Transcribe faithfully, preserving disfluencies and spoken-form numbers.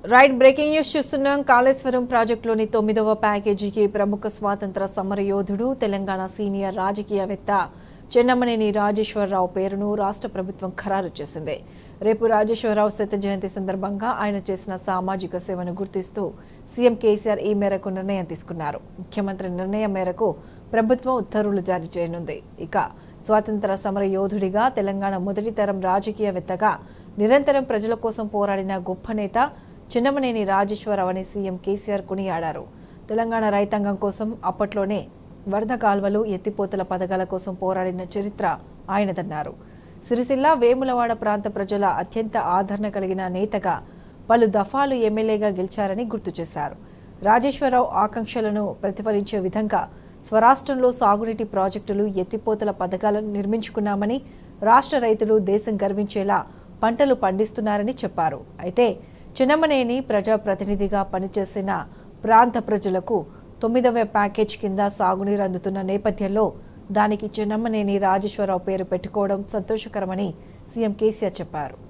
Right breaking news చూస్తున్నాం. కాళేశ్వరం ప్రాజెక్టులోని తొమ్మిదవ ప్యాకేజీకి ప్రముఖ స్వాతంత్ర సమరయోధుడు తెలంగాణ సీనియర్ రాజకీయవేత్త చెన్నమనేని రాజేశ్వరరావు పేరును రాష్ట్ర ప్రభుత్వం ఖరారు చేసింది. రేపు రాజేశ్వరరావు శత జయంతి సందర్భంగా ఆయన చేసిన సామాజిక సేవను గుర్తిస్తూ సీఎం కేసీఆర్ ఈ మేరకు నిర్ణయం తీసుకున్నారు. ముఖ్యమంత్రి నిర్ణయం మేరకు ప్రభుత్వం ఉత్తర్వులు జారీ చేయనుంది. ఇక స్వాతంత్ర సమరయోధుడిగా తెలంగాణ మొదటి తరం రాజకీయవేత్తగా నిరంతరం ప్రజల కోసం పోరాడిన గొప్ప నేత చెన్నమనేని రాజేశ్వరరావు అని సీఎం కేసీఆర్ కొనియాడారు. తెలంగాణ రైతాంగం కోసం అప్పట్లోనే వరద కాల్వలు, ఎత్తిపోతల పథకాల కోసం పోరాడిన చరిత్ర ఆయనదన్నారు. సిరిసిల్ల, వేములవాడ ప్రాంత ప్రజల అత్యంత ఆదరణ కలిగిన నేతగా పలు దఫాలు ఎమ్మెల్యేగా గెలిచారని గుర్తు చేశారు. రాజేశ్వరరావు ఆకాంక్షలను ప్రతిఫలించే విధంగా స్వరాష్ట్రంలో సాగునీటి ప్రాజెక్టులు, ఎత్తిపోతల పథకాలను నిర్మించుకున్నామని, రాష్ట్ర రైతులు దేశం గర్వించేలా పంటలు పండిస్తున్నారని చెప్పారు. అయితే చెన్నమనేని ప్రజాప్రతినిధిగా పనిచేసిన ప్రాంత ప్రజలకు తొమ్మిదవ ప్యాకేజ్ కింద సాగునీరు అందుతున్న నేపథ్యంలో దానికి చెన్నమనేని రాజేశ్వరరావు పేరు పెట్టుకోవడం సంతోషకరమని సీఎం కేసీఆర్ చెప్పారు.